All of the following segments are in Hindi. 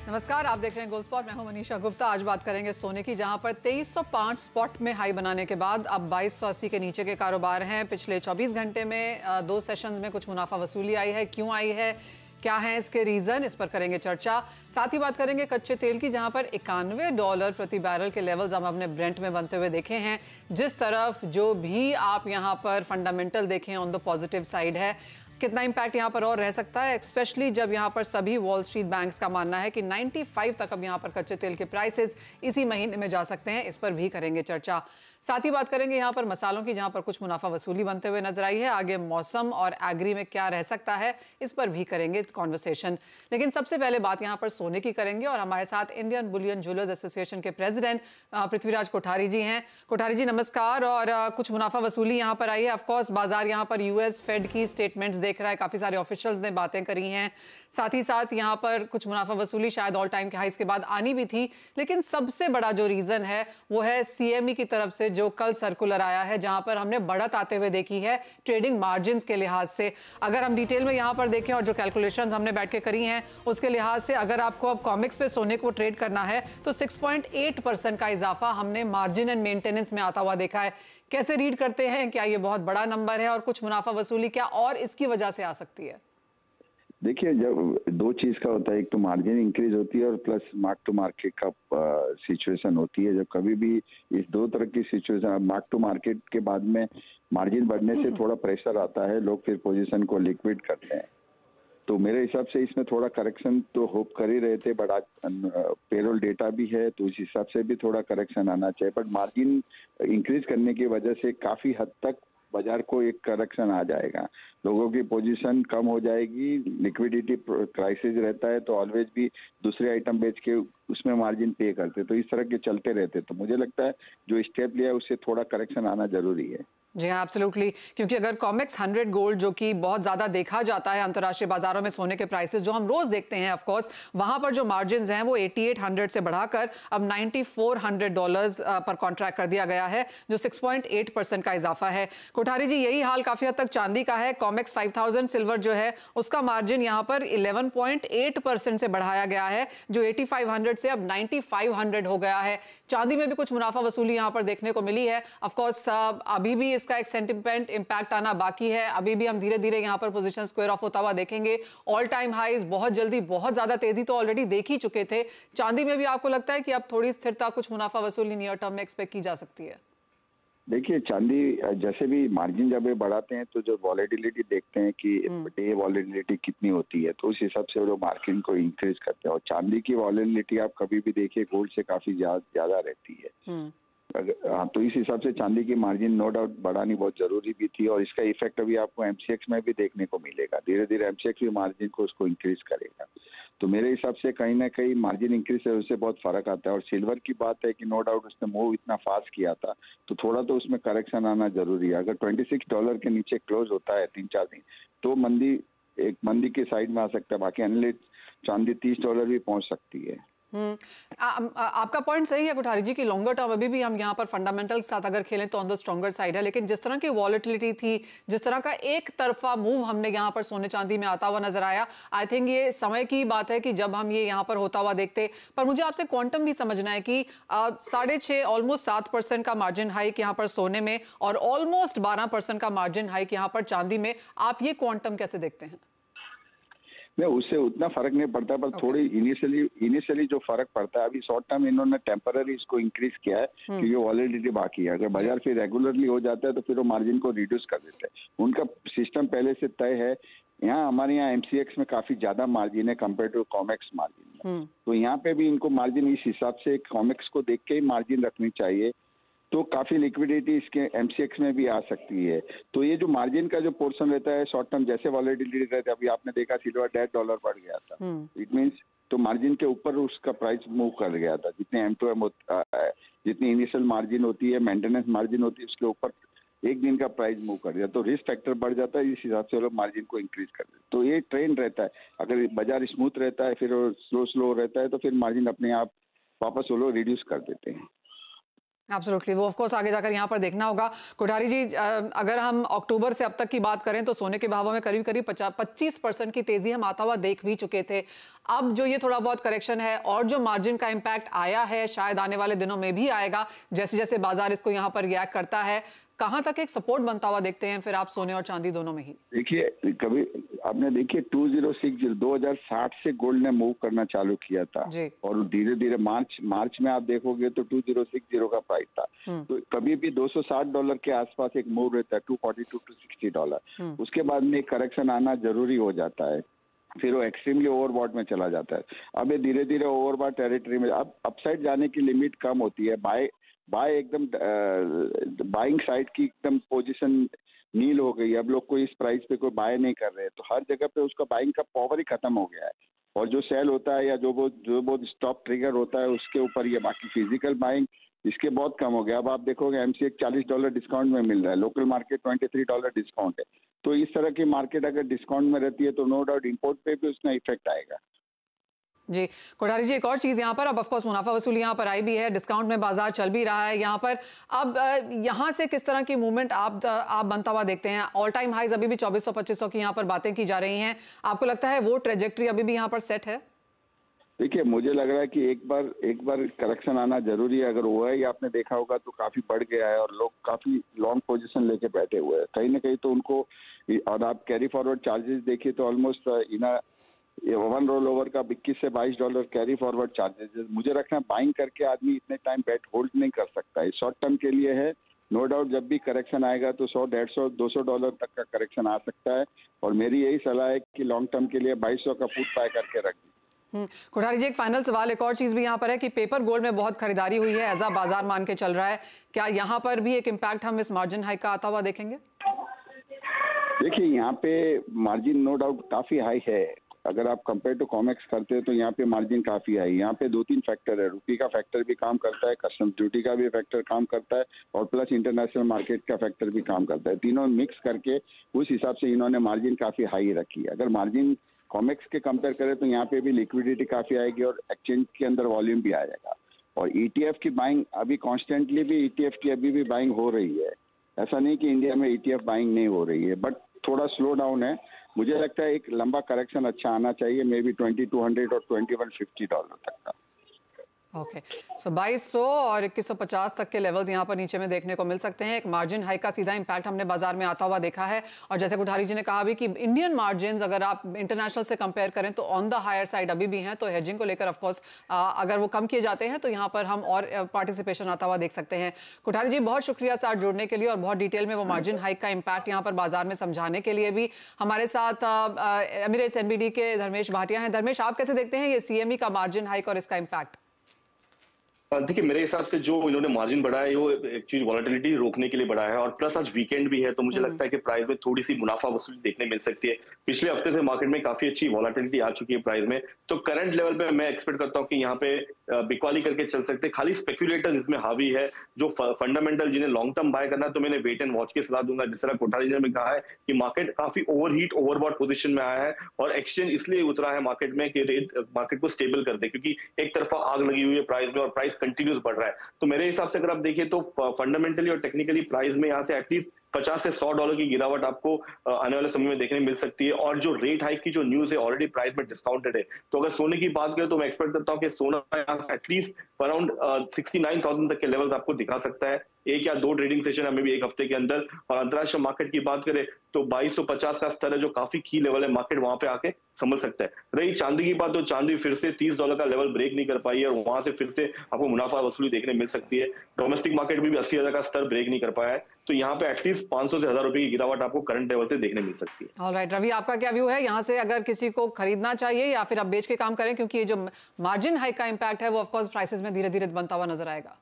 नमस्कार, आप देख रहे हैं गोल्ड स्पॉट। मैं हूं मनीषा गुप्ता। आज बात करेंगे सोने की, जहां पर 2305 स्पॉट में हाई बनाने के बाद अब 2280 के नीचे के कारोबार हैं। पिछले 24 घंटे में दो सेशंस में कुछ मुनाफा वसूली आई है। क्यों आई है, क्या है इसके रीजन, इस पर करेंगे चर्चा। साथ ही बात करेंगे कच्चे तेल की, जहां पर $91 प्रति बैरल के लेवल्स हम अपने ब्रेंट में बनते हुए देखे हैं। जिस तरफ जो भी आप यहां पर फंडामेंटल देखें ऑन द पॉजिटिव साइड है। कितना इंपैक्ट यहां पर और रह सकता है, स्पेशली जब यहां पर सभी वॉल स्ट्रीट बैंक्स का मानना है कि 95 तक अब यहां पर कच्चे तेल के प्राइसेस इसी महीने में जा सकते हैं। इस पर भी करेंगे चर्चा। साथ ही बात करेंगे यहां पर मसालों की, जहां पर कुछ मुनाफा वसूली बनते हुए नजर आई है। आगे मौसम और एग्री में क्या रह सकता है, इस पर भी करेंगे कॉन्वर्सेशन। लेकिन सबसे पहले बात यहां पर सोने की करेंगे और हमारे साथ इंडियन बुलियन ज्वेलर्स एसोसिएशन के प्रेसिडेंट पृथ्वीराज कोठारी जी हैं। कोठारी जी नमस्कार। और कुछ मुनाफा वसूली यहां पर आई है। ऑफकोर्स बाजार यहां पर यूएस फेड की स्टेटमेंट्स देख रहा है, काफी सारे ऑफिशियल्स ने बातें करी हैं। साथ ही साथ यहां पर कुछ मुनाफा वसूली शायद ऑल टाइम के हाइस के बाद आनी भी थी। लेकिन सबसे बड़ा जो रीजन है वो है सीएमई की तरफ से जो कल सर्कुलर आया है, जहां पर हमने बढ़त आते हुए देखी है ट्रेडिंग मार्जिन्स के लिहाज से। अगर हम डिटेल में यहां पर देखें और जो कैलकुलेशंस हमने बैठ के करी हैं उसके लिहाज से, अगर आपको अब कॉमिक्स पे सोने को ट्रेड करना है तो 6.8% का इजाफा हमने मार्जिन एंड मेंटेनेंस में आता हुआ देखा है। कैसे रीड करते हैं, क्या ये बहुत बड़ा नंबर है और कुछ मुनाफा वसूली क्या और इसकी वजह से आ सकती है? देखिए, जब दो चीज का होता है, एक तो मार्जिन इंक्रीज होती है और प्लस मार्क टू मार्केट का सिचुएशन होती है। जब कभी भी इस दो तरह की सिचुएशन, मार्क टू मार्केट के बाद में मार्जिन बढ़ने से थोड़ा प्रेशर आता है, लोग फिर पोजीशन को लिक्विड करते हैं। तो मेरे हिसाब से इसमें थोड़ा करेक्शन तो होप कर ही रहे थे, बट आज पेरोल डेटा भी है तो उस हिसाब से भी थोड़ा करेक्शन आना चाहिए। बट मार्जिन इंक्रीज करने की वजह से काफी हद तक बाजार को एक करेक्शन आ जाएगा, लोगों की पोजीशन कम हो जाएगी। लिक्विडिटी क्राइसिस रहता है तो ऑलवेज भी दूसरे आइटम बेच के उसमें मार्जिन पे करते, तो इस तरह के चलते रहते। तो मुझे लगता है जो स्टेप लिया है उससे थोड़ा करेक्शन आना जरूरी है। जी हाँ, एब्सोल्युटली। क्योंकि अगर कॉमेक्स 100 गोल्ड, जो कि बहुत ज्यादा देखा जाता है अंतर्राष्ट्रीय बाजारों में सोने के प्राइसेस जो हम रोज देखते हैं, ऑफ कोर्स वहां पर जो मार्जिन्स हैं वो 8800 से बढ़ाकर अब $9400 पर कॉन्ट्रैक्ट कर दिया गया है, जो 6.8% का इजाफा है। कोठारी जी, यही हाल काफी हद तक चांदी का है। कॉमेक्स 5000 सिल्वर जो है उसका मार्जिन यहाँ पर 11.8% से बढ़ाया गया है, जो 8500 से अब 9500 हो गया है। चांदी में भी कुछ मुनाफा वसूली यहाँ पर देखने को मिली है। ऑफकोर्स अभी भी इसका एक सेंटिमेंट इंपैक्ट आना बाकी है। अभी भी हम धीरे धीरे यहाँ पर पोजीशन स्क्वायर ऑफ होता हुआ देखेंगे। ऑल टाइम हाईज बहुत जल्दी, बहुत ज्यादा तेजी तो ऑलरेडी देख ही चुके थे। चांदी में भी आपको लगता है कि अब थोड़ी स्थिरता, कुछ मुनाफा वसूली नियर टर्म में एक्सपेक्ट की जा सकती है? देखिए, चांदी जैसे भी मार्जिन जब ये बढ़ाते हैं तो जो वॉलेटिलिटी देखते हैं कि डे वॉलेटिलिटी कितनी होती है, तो उस हिसाब से वो मार्जिन को इंक्रीज करते हैं। और चांदी की वॉलेटिलिटी आप कभी भी देखिए गोल्ड से काफी ज्यादा रहती है। हाँ, तो इस हिसाब से चांदी की मार्जिन नो डाउट बढ़ानी बहुत जरूरी भी थी और इसका इफेक्ट अभी आपको एमसीएक्स में भी देखने को मिलेगा। धीरे धीरे एमसीएक्स भी मार्जिन को उसको इंक्रीज करेगा। तो मेरे हिसाब से कहीं ना कहीं मार्जिन इंक्रीज से उससे बहुत फर्क आता है। और सिल्वर की बात है कि नो डाउट उसने मूव इतना फास्ट किया था तो थोड़ा तो उसमें करेक्शन आना जरूरी है। अगर $26 के नीचे क्लोज होता है 3-4 दिन तो एक मंदी के साइड में आ सकता है। बाकी एनालिस्ट चांदी $30 भी पहुंच सकती है। आपका पॉइंट सही है कोठारी जी, कि लॉन्गर टर्म अभी भी हम यहाँ पर फंडामेंटल के साथ अगर खेलें तो ऑन द स्ट्रॉन्गर साइड है। लेकिन जिस तरह की वॉलेटिलिटी थी, जिस तरह का एक तरफा मूव हमने यहाँ पर सोने चांदी में आता हुआ नजर आया, आई थिंक ये समय की बात है कि जब हम ये यहाँ पर होता हुआ देखते। पर मुझे आपसे क्वांटम भी समझना है कि 6.5 ऑलमोस्ट 7% का मार्जिन हाइक यहाँ पर सोने में और ऑलमोस्ट 12% का मार्जिन हाइक यहाँ पर चांदी में, आप ये क्वांटम कैसे देखते हैं? नहीं, उससे उतना फर्क नहीं पड़ता, पर थोड़ी इनिशियली जो फर्क पड़ता है, अभी शॉर्ट टर्म इन्होंने टेम्पररी इसको इंक्रीज किया है क्योंकि वॉलेटिलिटी बाकी है। अगर बाजार फिर रेगुलरली हो जाता है तो फिर वो मार्जिन को रिड्यूस कर देते हैं। उनका सिस्टम पहले से तय है। यहाँ हमारे यहाँ एमसीएक्स में काफी ज्यादा मार्जिन है कंपेयर टू कॉमेक्स मार्जिन में, तो यहाँ पे भी इनको मार्जिन इस हिसाब से कॉमेक्स को देख के ही मार्जिन रखनी चाहिए। तो काफी लिक्विडिटी इसके एमसीएक्स में भी आ सकती है। तो ये जो मार्जिन का जो पोर्शन रहता है शॉर्ट टर्म, जैसे वॉलेटिलिटी रहता है, अभी आपने देखा सिल्वर $10 बढ़ गया था, इट मींस तो मार्जिन के ऊपर उसका प्राइस मूव कर गया था। जितने M2M जितनी इनिशियल मार्जिन होती है, मेंटेनेंस मार्जिन होती है, उसके ऊपर एक दिन का प्राइस मूव कर दिया तो रिस्क फैक्टर बढ़ जाता है। इस हिसाब से वो लोग मार्जिन को इंक्रीज कर देते। तो ये ट्रेंड रहता है। अगर बाजार स्मूथ रहता है फिर स्लो रहता है तो फिर मार्जिन अपने आप वापस वो लोग रिड्यूस कर देते हैं। एब्सोल्युटली, वो ऑफ कोर्स आगे जाकर यहाँ पर देखना होगा। कोठारी जी, अगर हम अक्टूबर से अब तक की बात करें तो सोने के भावों में करीब करीब 25% की तेजी हम आता हुआ देख भी चुके थे। अब जो ये थोड़ा बहुत करेक्शन है और जो मार्जिन का इम्पैक्ट आया है, शायद आने वाले दिनों में भी आएगा, जैसे जैसे बाजार इसको यहाँ पर रिएक्ट करता है, कहां तक एक सपोर्ट बनता हुआ देखते हैं फिर आप सोने और चांदी दोनों में ही? देखिए, कभी आपने देखिए 2060 से गोल्ड ने मूव करना चालू किया था और धीरे धीरे मार्च में आप देखोगे तो 2060 का प्राइस था। तो कभी भी $260 के आसपास एक मूव रहता है, $242 to $260। उसके बाद में करेक्शन आना जरूरी हो जाता है, फिर वो एक्सट्रीमली ओवरबॉट में चला जाता है। अब ये धीरे धीरे ओवरबॉट टेरिटरी में, अब अपसाइड जाने की लिमिट कम होती है। बाय एकदम बाइंग साइड की एकदम पोजीशन नील हो गई। अब लोग कोई इस प्राइस पे कोई बाय नहीं कर रहे हैं, तो हर जगह पे उसका बाइंग का पावर ही खत्म हो गया है। और जो सेल होता है या जो बहुत स्टॉप ट्रिगर होता है उसके ऊपर ये बाकी फिजिकल बाइंग इसके बहुत कम हो गया। अब आप देखोगे एमसीएक्स $40 डिस्काउंट में मिल रहा है, लोकल मार्केट $23 डिस्काउंट है। तो इस तरह की मार्केट अगर डिस्काउंट में रहती है तो नो डाउट इंपोर्ट पे भी उसका इफेक्ट आएगा। जी कोठारी जी, एक और चीज यहाँ पर, अब ऑफ कोर्स मुनाफा वसूली यहाँ पर आई भी है, डिस्काउंट में बाजार चल भी रहा है यहाँ पर। अब यहाँ से किस तरह की मूवमेंट आप बनता हुआ देखते हैं? ऑल टाइम हाइज अभी भी 2400-2500 की यहाँ पर बातें की जा रही हैं। आपको लगता है वो ट्रेजेक्ट्री अभी भी यहाँ पर सेट है? देखिए, मुझे लग रहा है कि एक बार करेक्शन आना जरूरी है। अगर हुआ है, आपने देखा होगा तो काफी बढ़ गया है और लोग काफी लॉन्ग पोजीशन लेके बैठे हुए हैं कहीं ना कहीं। तो उनको, और आप कैरी फॉरवर्ड चार्जेस देखिए तो ऑलमोस्ट वन रोल ओवर का $21 से $22 कैरी फॉरवर्ड चार्जेस। मुझे रखना बाइंग करके आदमी इतने टाइम बैट होल्ड नहीं कर सकता है। शॉर्ट टर्म के लिए है, नो डाउट जब भी करेक्शन आएगा तो $100, $150, $200 तक का करेक्शन आ सकता है। और मेरी यही सलाह है कि लॉन्ग टर्म के लिए 2200 का पुट बाय करके रख दी। कोठारी जी, एक फाइनल सवाल, एक और चीज भी यहाँ पर है कि पेपर गोल्ड में बहुत खरीदारी हुई है, ऐसा बाजार मान के चल रहा है, क्या यहाँ पर भी एक इम्पैक्ट हम इस मार्जिन हाई का आता हुआ देखेंगे? देखिए, यहाँ पे मार्जिन नो डाउट काफी हाई है। अगर आप कंपेयर टू कॉमेक्स करते हैं तो यहाँ पे मार्जिन काफी है। यहाँ पे 2-3 फैक्टर है, रुपये का फैक्टर भी काम करता है, कस्टम ड्यूटी का भी फैक्टर काम करता है और प्लस इंटरनेशनल मार्केट का फैक्टर भी काम करता है। तीनों मिक्स करके उस हिसाब से इन्होंने मार्जिन काफी हाई रखी है। अगर मार्जिन कॉमेक्स के कंपेयर करें तो यहाँ पे भी लिक्विडिटी काफी आएगी और एक्सचेंज के अंदर वॉल्यूम भी आएगा। और ईटीएफ की बाइंग अभी कॉन्स्टेंटली भी ईटीएफ की अभी भी बाइंग हो रही है। ऐसा नहीं कि इंडिया में ईटीएफ बाइंग नहीं हो रही है, बट थोड़ा स्लो डाउन है। मुझे लगता है एक लंबा करेक्शन अच्छा आना चाहिए, मे बी $2200 और $2150 तक का। ओके, सो 2200 और 2150 तक के लेवल्स यहाँ पर नीचे में देखने को मिल सकते हैं। एक मार्जिन हाई का सीधा इंपैक्ट हमने बाजार में आता हुआ देखा है। और जैसे कोठारी जी ने कहा भी कि इंडियन मार्जिन अगर आप इंटरनेशनल से कंपेयर करें तो ऑन द हायर साइड अभी भी हैं। तो हेजिंग को लेकर ऑफकोर्स अगर वो कम किए जाते हैं तो यहाँ पर हम और पार्टिसिपेशन आता हुआ देख सकते हैं। कोठारी जी, बहुत शुक्रिया साथ जुड़ने के लिए और बहुत डिटेल में वो मार्जिन हाइक का इम्पैक्ट यहाँ पर बाजार में समझाने के लिए भी। हमारे साथ एमिरेट्स एनबीडी के धर्मेश भाटिया हैं। धर्मेश, आप कैसे देखते हैं ये सीएमई का मार्जिन हाइक और इसका इम्पैक्ट? देखिए, मेरे हिसाब से जो इन्होंने मार्जिन बढ़ाया है वो एक्चुअली वॉलेटिलिटी रोकने के लिए बढ़ाया है और प्लस आज वीकेंड भी है तो मुझे लगता है कि प्राइस में थोड़ी सी मुनाफा वसूली देखने मिल सकती है। पिछले हफ्ते से मार्केट में काफी अच्छी वॉलेटिलिटी आ चुकी है प्राइस में, तो करंट लेवल पे मैं एक्सपेक्ट करता हूँ कि यहाँ पे बिकवाली करके चल सकते हैं। खाली स्पेक्युलेटर इसमें हावी है, जो फंडामेंटल जिन्हें लॉन्ग टर्म बाय करना है तो मैंने वेट एंड वॉच की सलाह दूंगा। जिस तरह कोठारी जी ने कहा है कि मार्केट काफी ओवरहीट ओवरबॉट पोजीशन में आया है और एक्सचेंज इसलिए उतरा है मार्केट में कि रेट मार्केट को स्टेबल कर दे, क्योंकि एक तरफा आग लगी हुई है प्राइस में और प्राइस कंटिन्यूस बढ़ रहा है। तो मेरे हिसाब से अगर आप देखिए तो फंडामेंटली और टेक्निकली प्राइस में यहाँ से एटलीस्ट $50 से $100 की गिरावट आपको आने वाले समय में देखने मिल सकती है। और जो रेट हाइक की जो न्यूज है ऑलरेडी प्राइस में डिस्काउंटेड है। तो अगर सोने की बात करें तो मैं एक्सपेक्ट करता हूं कि सोना यहाँ से एटलीस्ट अराउंड 69,000 तक के लेवल्स आपको दिखा सकता है, एक या दो ट्रेडिंग सेशन हमें भी एक हफ्ते के अंदर। और अंतरराष्ट्रीय मार्केट की बात करें तो 2250 का स्तर है जो काफी की लेवल है, मार्केट वहां पे आके संभल सकता है। रही चांदी की बात तो चांदी फिर से $30 का लेवल ब्रेक नहीं कर पाई है और वहां से फिर से आपको मुनाफा वसूली देखने मिल सकती है। डोमेस्टिक मार्केट में भी 80,000 का स्तर ब्रेक नहीं कर पाया है, तो यहाँ पे एटलीस्ट 500 से 1000 रुपए की गिरावट आपको करंट लेवल से देखने मिल सकती है। ऑलराइट, रवि, आपका क्या व्यू है यहाँ से? अगर किसी को खरीदना चाहिए या फिर अब बेच के काम करें, क्योंकि ये जो मार्जिन हाइक का इंपैक्ट है वो ऑफकोर्स प्राइसेस में धीरे धीरे बनता हुआ नजर आएगा।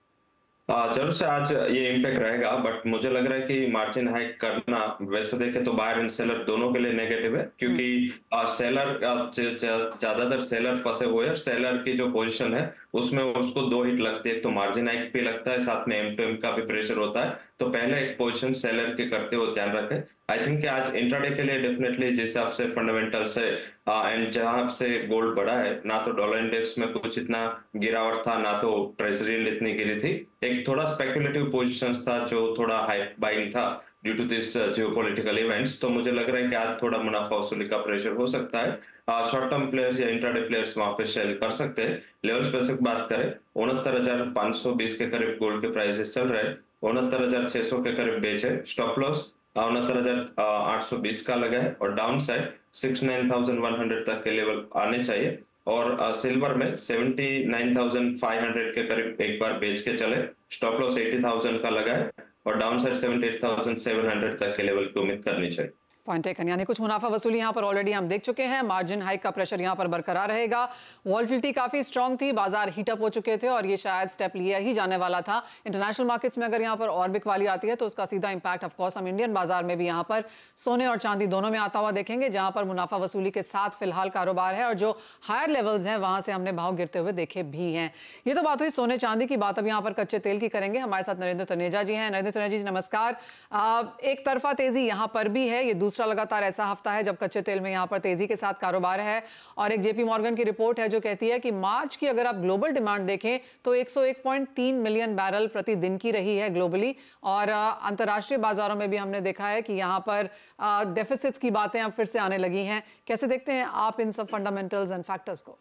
जरूर से आज ये इम्पैक्ट रहेगा, बट मुझे लग रहा है कि मार्जिन हाइक करना वैसे देखे तो बायर एंड सेलर दोनों के लिए नेगेटिव है, क्योंकि सेलर ज्यादातर सेलर फंसे हुए हैं। सेलर की जो पोजीशन है उसमें उसको 2 हिट लगती है, तो मार्जिन हाइक भी लगता है, साथ में एम टू एम का भी प्रेशर होता है। तो पहले एक पोजीशन सेलर के करते हुए ध्यान रखें। आई थिंक कि आज इंट्राडे के लिए डेफिनेटली जिस हिसाब से फंडामेंटल्स है एंड जहां से गोल्ड बढ़ा है, ना तो डॉलर इंडेक्स में कुछ इतना गिरावट था, ना तो ट्रेजरी यील्ड इतनी गिरी थी। एक थोड़ा स्पेकुलेटिव पोजीशंस था जो थोड़ा हाइप बाइंग था due to this geopolitical events. तो मुझे लग रहा है कि आज थोड़ा मुनाफा वसूली का प्रेशर हो सकता है। शॉर्ट टर्म प्लेयर्स या इंट्राडे प्लेयर्स वहां पे सेल कर सकते हैं। लेवल्स पे से बात करें, 69,520 के करीब गोल्ड के प्राइसेस चल रहे हैं, 69,600 के करीब बेच है। स्टॉप लॉस 69,820 का लगा है और डाउन साइड 69,100 तक के लेवल आने चाहिए। और सिल्वर में 79,500 के करीब एक बार बेच के चले, स्टॉप लॉस 80,000 का लगा है और डाउन साइड 78,700 तक के लेवल की उम्मीद करनी चाहिए। पॉइंट टेकन, यानी कुछ मुनाफा वसूली यहाँ पर ऑलरेडी हम देख चुके हैं। मार्जिन हाइक का प्रेशर यहाँ पर बरकरार रहेगा। वॉल्टिलिटी काफी स्ट्रांग थी, बाजार हीटअप हो चुके थे और ये शायद स्टेप लिया ही जाने वाला था। इंटरनेशनल मार्केट्स में अगर यहाँ पर और बिकवाली आती है तो उसका सीधा इंपैक्ट ऑफकोर्स हम इंडियन बाजार में भी यहाँ पर सोने और चांदी दोनों में आता हुआ देखेंगे, जहां पर मुनाफा वसूली के साथ फिलहाल कारोबार है और जो हायर लेवल्स हैं वहां से हमने भाव गिरते हुए देखे भी हैं। ये तो बात हुई सोने चांदी की। बात अब यहाँ पर कच्चे तेल की करेंगे। हमारे साथ नरेंद्र तनेजा जी हैं। नरेंद्र तनेजा जी नमस्कार। एक तरफा तेजी यहाँ पर भी है, ये दूसरा लगातार ऐसा हफ्ता है जब कच्चे तेल में यहां पर तेजी के साथ कारोबार है। और एक जेपी मॉर्गन की रिपोर्ट है जो कहती है कि मार्च की अगर आप ग्लोबल डिमांड देखें तो 101.3 मिलियन बैरल प्रति दिन की रही है ग्लोबली। और अंतर्राष्ट्रीय बाजारों में भी हमने देखा है कि यहां पर डेफिसिट्स की बातें अब फिर से आने लगी हैं। कैसे देखते हैं आप इन सब फंडामेंटल्स एंड फैक्टर्स को?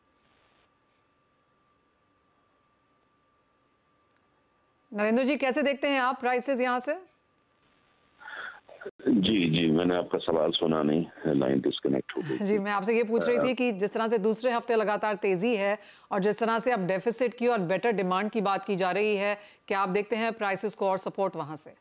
नरेंद्र जी, कैसे देखते हैं आप प्राइसेस यहां से? जी, मैंने आपका सवाल सुना नहीं, लाइन डिस्कनेक्ट हो गई जी। मैं आपसे ये पूछ रही थी कि जिस तरह से दूसरे हफ्ते लगातार तेजी है और जिस तरह से अब डेफिसिट की और बेटर डिमांड की बात की जा रही है, क्या आप देखते हैं प्राइसेस को और सपोर्ट वहां से?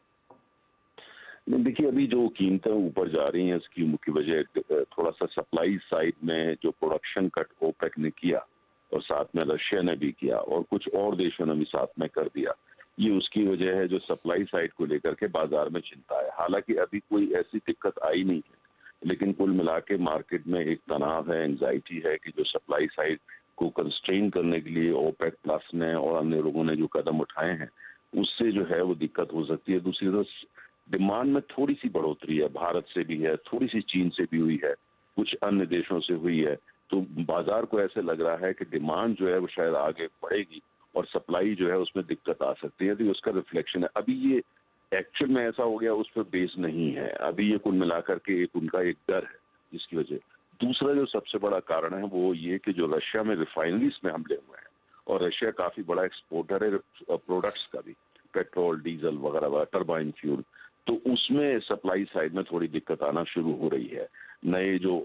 देखिए, अभी जो कीमतें ऊपर जा रही हैं इसकी मुख्य वजह थोड़ा सा सप्लाई साइड में जो प्रोडक्शन कट ओपेक ने किया और साथ में रशिया ने भी किया और कुछ और देशों ने भी साथ में कर दिया, ये उसकी वजह है जो सप्लाई साइड को लेकर के बाजार में चिंता है। हालांकि अभी कोई ऐसी दिक्कत आई नहीं है, लेकिन कुल मिला के मार्केट में एक तनाव है, एंजाइटी है कि जो सप्लाई साइड को कंस्ट्रेन करने के लिए ओपेक प्लस ने और अन्य लोगों ने जो कदम उठाए हैं उससे जो है वो दिक्कत हो सकती है। दूसरी तरफ डिमांड में थोड़ी सी बढ़ोतरी है, भारत से भी है, थोड़ी सी चीन से भी हुई है, कुछ अन्य देशों से हुई है। तो बाजार को ऐसे लग रहा है कि डिमांड जो है वो शायद आगे बढ़ेगी और सप्लाई जो है उसमें दिक्कत आ सकती है। तो उसका रिफ्लेक्शन है। अभी ये एक्चुअल में ऐसा हो गया उस पर बेस नहीं है। अभी ये कुल मिलाकर के एक उनका एक डर है जिसकी वजह। दूसरा जो सबसे बड़ा कारण है वो ये कि जो रशिया में रिफाइनरीज में हमले हुए हैं और रशिया काफी बड़ा एक्सपोर्टर है प्रोडक्ट्स का भी, पेट्रोल डीजल वगैरह टर्बाइन फ्यूल, तो उसमें सप्लाई साइड में थोड़ी दिक्कत आना शुरू हो रही है। नए जो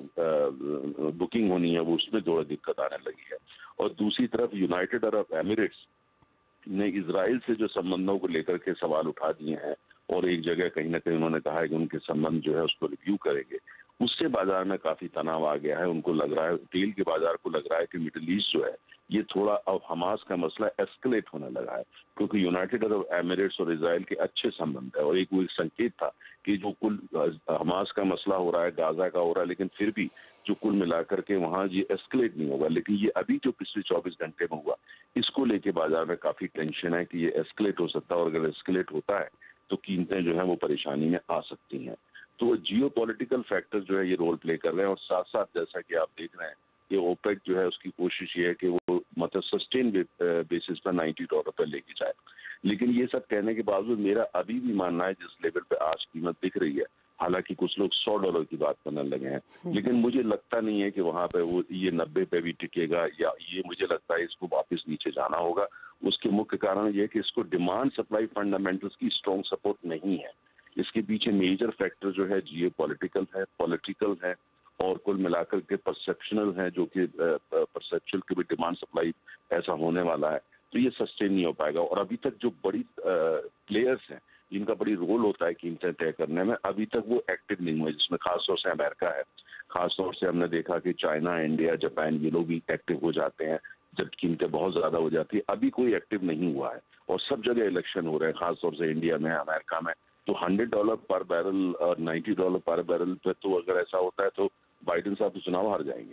बुकिंग होनी है वो उसमें थोड़ा दिक्कत आने लगी है। और दूसरी तरफ यूनाइटेड अरब एमिरेट्स ने इजराइल से जो संबंधों को लेकर के सवाल उठा दिए हैं और एक जगह कहीं ना कहीं उन्होंने कहा है कि उनके संबंध जो है उसको रिव्यू करेंगे, उससे बाजार में काफी तनाव आ गया है। उनको लग रहा है, तेल के बाजार को लग रहा है कि मिडिल ईस्ट जो है ये थोड़ा अब हमास का मसला एस्केलेट होने लगा है, क्योंकि यूनाइटेड अरब एमिरेट्स और इजराइल के अच्छे संबंध है और एक वो एक संकेत था कि जो कुल हमास का मसला हो रहा है, गाजा का हो रहा है, लेकिन फिर भी जो कुल मिलाकर के वहां ये एस्केलेट नहीं होगा। लेकिन ये अभी जो पिछले 24 घंटे में हुआ, इसको लेके बाजार में काफी टेंशन है कि ये एस्केलेट हो सकता है और अगर एस्केलेट होता है तो कीमतें जो है वो परेशानी में आ सकती हैं। तो जियोपॉलिटिकल फैक्टर जो है ये रोल प्ले कर रहे हैं और साथ साथ जैसा कि आप देख रहे हैं ये ओपेक जो है उसकी कोशिश ये है कि वो मतलब सस्टेन बेसिस पर $90 पर लेके जाए। लेकिन ये सब कहने के बावजूद मेरा अभी भी मानना है जिस लेवल पे आज कीमत दिख रही है, हालांकि कुछ लोग $100 की बात करने लगे हैं, लेकिन मुझे लगता नहीं है कि वहां पे वो ये 90 पे भी टिकेगा, या ये मुझे लगता है इसको वापस नीचे जाना होगा। उसके मुख्य कारण ये है कि इसको डिमांड सप्लाई फंडामेंटल्स की स्ट्रॉन्ग सपोर्ट नहीं है। इसके पीछे मेजर फैक्टर जो है जियोपॉलिटिकल है, पॉलिटिकल है और कुल मिलाकर के परसेप्शनल है, जो कि परसेप्शनल की भी डिमांड सप्लाई ऐसा होने वाला है, तो ये सस्टेन नहीं हो पाएगा। और अभी तक जो बड़ी प्लेयर्स हैं जिनका बड़ी रोल होता है कीमतें तय करने में, अभी तक वो एक्टिव नहीं हुए, जिसमें खासतौर से अमेरिका है। खासतौर से हमने देखा कि चाइना, इंडिया, जापान ये लोग भी एक्टिव हो जाते हैं जब कीमतें बहुत ज्यादा हो जाती है। अभी कोई एक्टिव नहीं हुआ है और सब जगह इलेक्शन हो रहे हैं, खासतौर से इंडिया में, अमेरिका में। तो $100 पर बैरल और $90 पर बैरल पे तो अगर ऐसा होता है तो बाइडेन साहब तो चुनाव हार जाएंगे।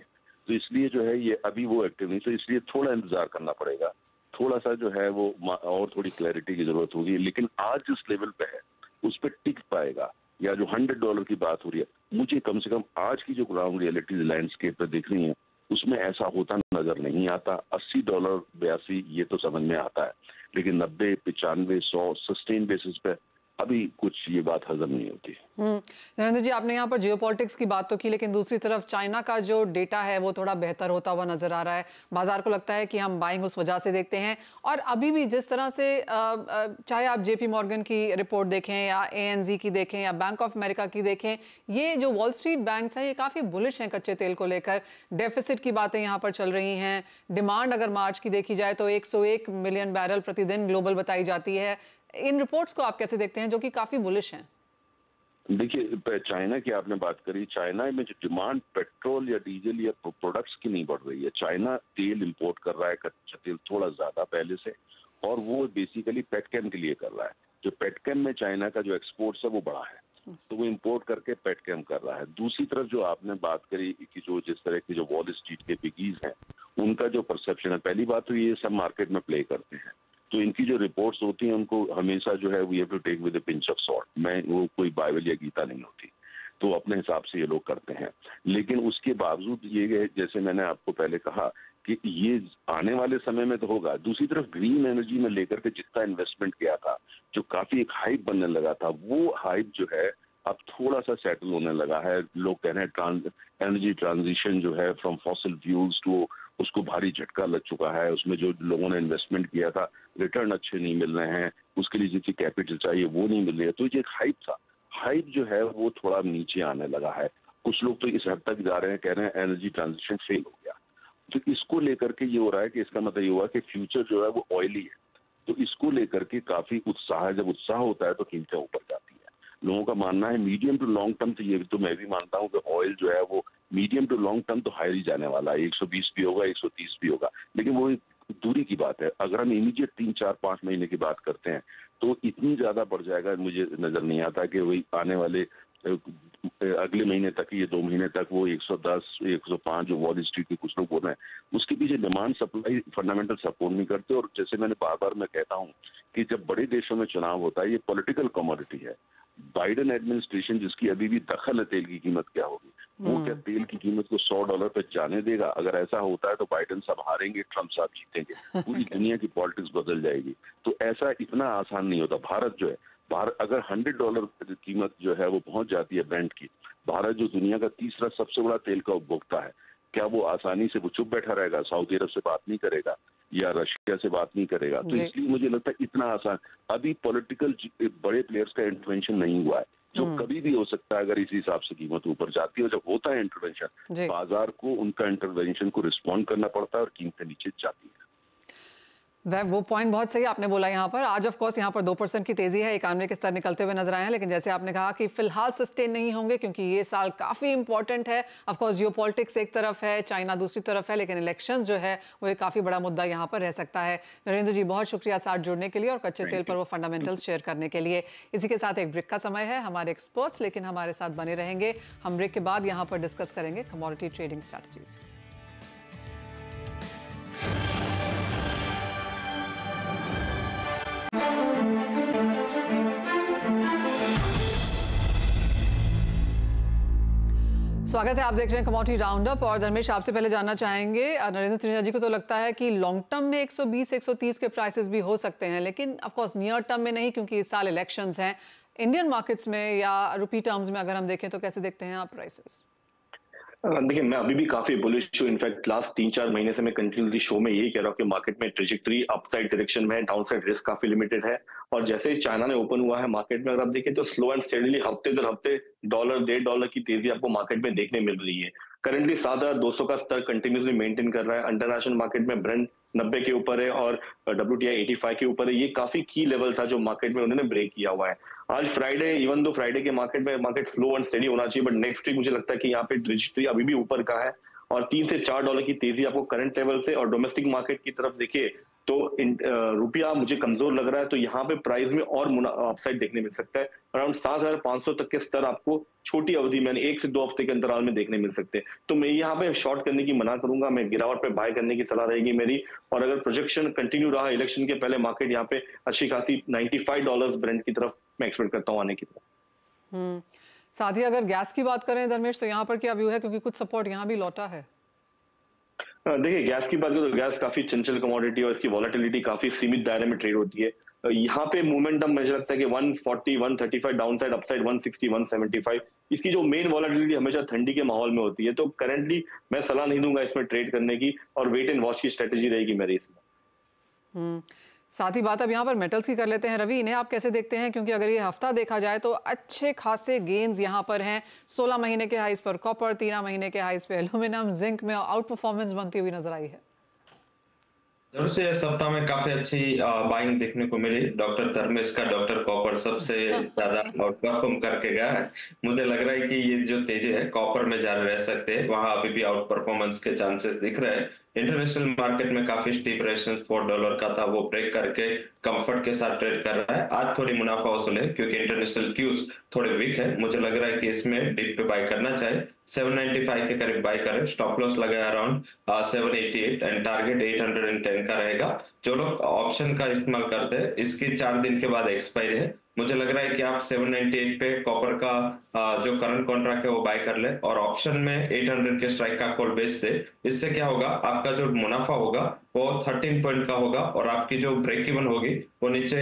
तो इसलिए जो है ये अभी वो एक्टिव नहीं, तो इसलिए थोड़ा इंतजार करना पड़ेगा, थोड़ा सा जो है वो और थोड़ी क्लैरिटी की जरूरत होगी। लेकिन आज जिस लेवल पे है उस पर टिक पाएगा, या जो $100 की बात हो रही है, मुझे कम से कम आज की जो ग्राउंड रियलिटी लैंडस्केप पे दिख रही है उसमें ऐसा होता नजर नहीं आता। $80, 82 ये तो समझ में आता है, लेकिन 90, 95, 100 सस्टेन बेसिस पे अभी कुछ ये बात हजम नहीं होती। नरेंद्र जी, आपने यहाँ पर जियोपॉलिटिक्स की बात तो की, लेकिन दूसरी तरफ चाइना का जो डेटा है वो थोड़ा बेहतर होता हुआ नजर आ रहा है। बाजार को लगता है कि हम बाइंग उस वजह से देखते हैं, और अभी भी जिस तरह से चाहे आप JP मॉर्गन की रिपोर्ट देखें या ANZ की देखें या बैंक ऑफ अमेरिका की देखें, ये जो वॉल स्ट्रीट बैंक्स हैं ये काफ़ी बुलिश हैं कच्चे तेल को लेकर। डेफिसिट की बातें यहाँ पर चल रही हैं। डिमांड अगर मार्च की देखी जाए तो 101 मिलियन बैरल प्रतिदिन ग्लोबल बताई जाती है। इन रिपोर्ट्स को आप कैसे देखते हैं जो कि काफी बुलिश हैं? देखिए, चाइना की आपने बात करी, चाइना में जो डिमांड पेट्रोल या डीजल या प्रोडक्ट्स की नहीं बढ़ रही है। चाइना तेल इंपोर्ट कर रहा है, कच्चा तेल थोड़ा ज्यादा पहले से, और वो बेसिकली पेटकेम के लिए कर रहा है। जो पेटकेम में चाइना का जो एक्सपोर्ट्स है वो बढ़ा है, तो वो इंपोर्ट करके पेटकेम कर रहा है। दूसरी तरफ जो आपने बात करी कि जो जिस तरह की जो वॉल स्ट्रीट के बिगीज हैं उनका जो परसेप्शन है, पहली बात तो ये सब मार्केट में प्ले करते हैं, तो इनकी जो रिपोर्ट्स होती हैं उनको हमेशा जो है we have to take with a pinch of salt. मैं वो कोई बाइबल या गीता नहीं होती, तो अपने हिसाब से ये लोग करते हैं। लेकिन उसके बावजूद ये, जैसे मैंने आपको पहले कहा कि ये आने वाले समय में तो होगा। दूसरी तरफ ग्रीन एनर्जी में लेकर के जितना इन्वेस्टमेंट किया था, जो काफी एक हाइप बनने लगा था, वो हाइप जो है अब थोड़ा सा सेटल होने लगा है। लोग कह रहे हैं एनर्जी ट्रांजिशन जो है फ्रॉम फॉसिल फ्यूल्स टू, उसको भारी झटका लग चुका है। उसमें जो लोगों ने इन्वेस्टमेंट किया था रिटर्न अच्छे नहीं मिल रहे हैं, उसके लिए जितनी कैपिटल चाहिए वो नहीं मिल रही है। तो ये एक हाइप था, हाइप जो है वो थोड़ा नीचे आने लगा है। कुछ लोग तो इस हद तक जा रहे हैं, कह रहे हैं एनर्जी ट्रांजिशन फेल हो गया। तो इसको लेकर के ये हो रहा है कि इसका मतलब ये हुआ कि फ्यूचर जो है वो ऑयली है, तो इसको लेकर के काफी उत्साह है। जब उत्साह होता है तो कीमतें ऊपर जाती है। लोगों का मानना है मीडियम टू लॉन्ग टर्म, तो ये तो मैं भी मानता हूँ कि ऑयल जो है वो मीडियम टू लॉन्ग टर्म तो हायर ही जाने वाला है। 120 भी होगा, 130 भी होगा, लेकिन वो दूरी की बात है। अगर हम इमीडिएट 3, 4, 5 महीने की बात करते हैं तो इतनी ज्यादा बढ़ जाएगा, मुझे नजर नहीं आता कि वही आने वाले अगले महीने तक, ये 2 महीने तक वो 110, 105 जो वॉल स्ट्रीट के कुछ लोग बोल रहे हैं, उसके पीछे डिमांड सप्लाई फंडामेंटल सपोर्ट नहीं करते। और जैसे मैंने बार बार मैं कहता हूँ कि जब बड़े देशों में चुनाव होता है, ये पॉलिटिकल कमोडिटी है। बाइडेन एडमिनिस्ट्रेशन जिसकी अभी भी दखल है तेल की कीमत क्या होगी, वो क्या तेल की कीमत को $100 पे जाने देगा? अगर ऐसा होता है तो बाइडेन साहब हारेंगे, ट्रम्प साहब जीतेंगे, पूरी दुनिया की पॉलिटिक्स बदल जाएगी। तो ऐसा इतना आसान नहीं होता। भारत जो है, भारत अगर $100 कीमत जो है वो पहुंच जाती है ब्रेंट की, भारत जो दुनिया का तीसरा सबसे बड़ा तेल का उपभोक्ता है, क्या वो आसानी से वो चुप बैठा रहेगा? सऊदी अरब से बात नहीं करेगा या रशिया से बात नहीं करेगा? तो इसलिए मुझे लगता है इतना आसान अभी पॉलिटिकल बड़े प्लेयर्स का इंटरवेंशन नहीं हुआ है, जो कभी भी हो सकता है अगर इस हिसाब से कीमत ऊपर जाती है। जब होता है इंटरवेंशन, बाजार को उनका इंटरवेंशन को रिस्पॉन्ड करना पड़ता है और कीमतें नीचे जाती है। वो पॉइंट बहुत सही आपने बोला यहाँ पर। आज ऑफ कोर्स यहाँ पर 2% की तेजी है, 91 के स्तर निकलते हुए नजर आए हैं, लेकिन जैसे आपने कहा कि फिलहाल सस्टेन नहीं होंगे क्योंकि ये साल काफी इंपॉर्टेंट है। ऑफ कोर्स जियोपॉलिटिक्स एक तरफ है, चाइना दूसरी तरफ है, लेकिन इलेक्शंस जो है वो एक काफी बड़ा मुद्दा यहाँ पर रह सकता है। नरेंद्र जी, बहुत शुक्रिया साथ जुड़ने के लिए और कच्चे तेल पर वो फंडामेंटल्स शेयर करने के लिए। इसी के साथ एक ब्रेक का समय है। हमारे एक्सपर्ट्स लेकिन हमारे साथ बने रहेंगे। हम ब्रेक के बाद यहाँ पर डिस्कस करेंगे कमोडिटी ट्रेडिंग स्ट्रैटेजीज। स्वागत है, आप देख रहे हैं कमोडिटी राउंड अप। और धर्मेश, आपसे पहले जानना चाहेंगे, नरेंद्र त्रिवेदी जी को तो लगता है कि लॉन्ग टर्म में 120, 130 के प्राइसेस भी हो सकते हैं, लेकिन ऑफ कोर्स नियर टर्म में नहीं, क्योंकि इस साल इलेक्शंस हैं। इंडियन मार्केट्स में या रुपी टर्म्स में अगर हम देखें तो कैसे देखते हैं आप प्राइसेस? देखिए, मैं अभी भी काफी बुलिश हूँ। इनफैक्ट लास्ट 3-4 महीने से मैं कंटिन्यूसली शो में यही कह रहा हूँ कि मार्केट में ट्रेजेक्टरी अपसाइड डायरेक्शन में, डाउनसाइड रिस्क काफी लिमिटेड है। और जैसे ही चाइना ने ओपन हुआ है मार्केट में, अगर आप देखें तो स्लो एंड स्टेडीली हफ्ते दर हफ्ते $1, $1.5 की तेजी आपको मार्केट में देखने मिल रही है। करंटली 7,200 का स्तर कंटिन्यूसली मेंटेन कर रहा है। इंटरनेशनल मार्केट में ब्रेंट 90 के ऊपर है और WTI 85 के ऊपर है। ये काफी की लेवल था जो मार्केट में उन्होंने ब्रेक किया हुआ है। आज फ्राइडे, इवन दो फ्राइडे के मार्केट स्लो एंड स्टेडी होना चाहिए, बट नेक्स्ट वीक मुझे लगता है कि यहाँ पे ट्रेजेक्टरी अभी भी ऊपर का है और $3 से $4 की तेजी आपको करंट लेवल से। और डोमेस्टिक मार्केट की तरफ देखिए तो रुपया मुझे कमजोर लग रहा है, तो यहाँ पे प्राइस में और अपसाइड देखने मिल सकता है। अराउंड 7,500 तक के स्तर आपको छोटी अवधि में 1 से 2 हफ्ते के अंतराल में देखने मिल सकते हैं। तो मैं यहाँ पे शॉर्ट करने की मना करूंगा, मैं गिरावट पे बाय करने की सलाह रहेगी मेरी। और अगर प्रोजेक्शन कंटिन्यू रहा इलेक्शन के पहले, मार्केट यहाँ पे अच्छी खासी $95 ब्रेंट की तरफ मैं एक्सपेक्ट करता हूँ आने की तरफ। साथ ही अगर गैस की बात करें धर्मेश, तो यहाँ पर क्या व्यू है, क्योंकि कुछ सपोर्ट यहाँ भी लौटा है? देखिए, गैस की बात करें तो गैस काफी चंचल कमोडिटी और इसकी वॉलेटिलिटी काफी सीमित दायरे में ट्रेड होती है। यहाँ पे मोमेंटम मुझे लगता है कि 140, 135 डाउनसाइड, अपसाइड 160, 175, इसकी जो मेन वॉलेटिलिटी हमेशा ठंडी के माहौल में होती है। तो करंटली मैं सलाह नहीं दूंगा इसमें ट्रेड करने की, और वेट एंड वॉच की स्ट्रेटेजी रहेगी मेरी इसमें। साथ ही बात अब यहाँ पर मेटल्स की कर लेते हैं। रवि, इन्हें आप कैसे देखते हैं, क्योंकि अगर ये हफ्ता देखा जाए तो अच्छे खासे गेन्स यहाँ पर हैं। 16 महीने के हाइस पर कॉपर, 13 महीने के हाइस पे एल्यूमिनियम, जिंक में आउट परफॉर्मेंस बनती हुई नजर आई है। जरूर से इस सप्ताह में काफी अच्छी बाइंग देखने को मिली। डॉक्टर धर्मेश का डॉक्टर कॉपर सबसे ज्यादा आउट परफॉर्म करके गया है। मुझे लग रहा है कि ये जो तेजी है कॉपर में जारी रह सकते हैं, वहां अभी भी आउट परफॉर्मेंस के चांसेस दिख रहे हैं। इंटरनेशनल मार्केट में काफी स्टीप रेजिस्टेंस $4 का था, वो ब्रेक करके कंफर्ट के साथ ट्रेड कर रहा है। आज थोड़ी मुनाफा वसूल है क्योंकि इंटरनेशनल क्यूज थोड़े वीक है। मुझे लग रहा है कि इसमें डिप पे बाय करना चाहिए। 795 के करीब बाय करें। स्टॉप लॉस लगाया अराउंड 788 एंड टारगेट 810 का रहेगा। जो लोग ऑप्शन का इस्तेमाल करते हैं, इसकी 4 दिन के बाद एक्सपायरी है। मुझे लग रहा है कि आप 798 पे कॉपर का जो करंट कॉन्ट्रैक्ट है वो बाय कर ले और ऑप्शन में 800 के स्ट्राइक का कॉल बेच दे। इससे क्या होगा, आपका जो मुनाफा होगा वो 13 पॉइंट का होगा और आपकी जो ब्रेक इवन होगी वो नीचे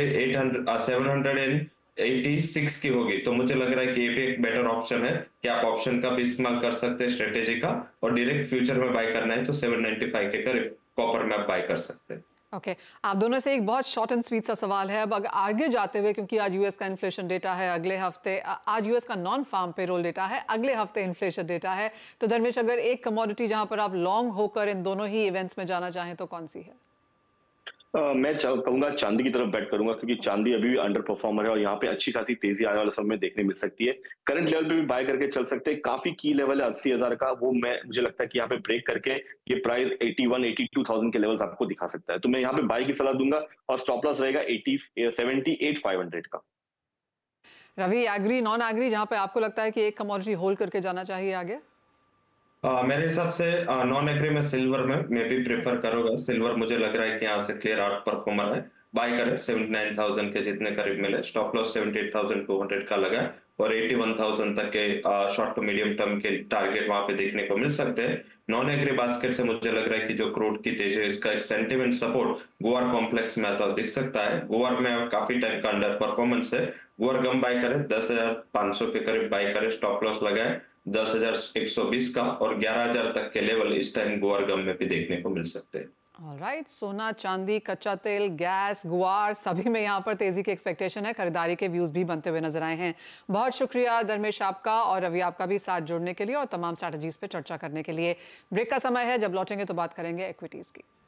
786 की होगी। तो मुझे लग रहा है कि ये भी एक बेटर ऑप्शन है कि आप ऑप्शन का भी इस्तेमाल कर सकते हैं स्ट्रेटेजी का, और डायरेक्ट फ्यूचर में बाय करना है तो 795 के करीब कॉपर में आप बाय कर सकते हैं। ओके, आप दोनों से एक बहुत शॉर्ट एंड स्वीट सा सवाल है। अब आगे जाते हुए, क्योंकि आज यूएस का इन्फ्लेशन डेटा है, अगले हफ्ते आज यूएस का नॉन फार्म पेरोल डेटा है, अगले हफ्ते इन्फ्लेशन डेटा है, तो धर्मेश अगर एक कमोडिटी जहां पर आप लॉन्ग होकर इन दोनों ही इवेंट्स में जाना चाहें तो कौन सी है? मैं कहूंगा चांदी की तरफ बेट करूंगा, क्योंकि चांदी अभी भी अंडर परफॉर्मर है और यहाँ पे अच्छी खासी तेजी आने वाले समय में देखने मिल सकती है। करंट लेवल पे भी बाय करके चल सकते हैं। काफी की लेवल है 80,000 का, वो मुझे लगता है कि यहाँ पे ब्रेक करके ये प्राइस 81, 82,000 के लेवल्स आपको दिखा सकता है। तो मैं यहाँ पे बाय की सलाह दूंगा और स्टॉप लॉस रहेगा 78,500 का। रवि, एग्री नॉन एग्री, जहां पे आपको लगता है कि एक कमोडिटी होल्ड करके जाना चाहिए आगे? मेरे हिसाब से नॉन एग्री में सिल्वर में मैं भी प्रेफर करूंगा। सिल्वर मुझे लग रहा है कि यहाँ से क्लियर आउट परफॉर्मर है। बाय करें 79,000 के जितने करीब मिले। स्टॉप लॉस 78,200 का लगा है और 81,000 तक के शॉर्ट टू मीडियम टर्म के टारगेट वहां पे देखने को मिल सकते हैं। नॉन एग्री बास्केट से मुझे लग रहा है कि जो क्रूड की तेजी है इसका एक सेंटिमेंट सपोर्ट गुआर कॉम्प्लेक्स में आता दिख सकता है। गुआर में काफी टाइम का अंडर परफॉर्मेंस है। गुआर गम बाय करें 10,500 के करीब बाय करें। स्टॉप लॉस लगाए 10,120 का और 11,000 तक के लेवल इस टाइम गुआर गम में भी देखने को मिल सकते हैं। ऑलराइट, सोना, चांदी, कच्चा तेल, गैस, गुआर सभी में यहाँ पर तेजी की एक्सपेक्टेशन है। खरीदारी के व्यूज भी बनते हुए नजर आए हैं। बहुत शुक्रिया धर्मेश आपका और रवि आपका भी साथ जुड़ने के लिए और तमाम स्ट्रैटेजीज पे चर्चा करने के लिए। ब्रेक का समय है, जब लौटेंगे तो बात करेंगे इक्विटीज की।